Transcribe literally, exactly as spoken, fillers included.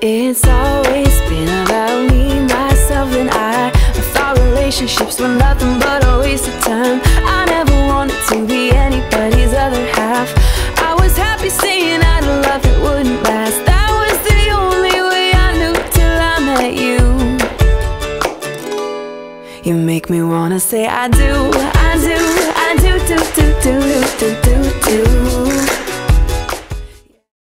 It's always been about me, myself and I. I thought relationships were nothing but a waste of time. I never wanted to be anybody's other half. I was happy saying I'd love that wouldn't last. That was the only way I knew till I met you. You make me wanna say I do, I do, I do, do, do, do, do, do, do, do.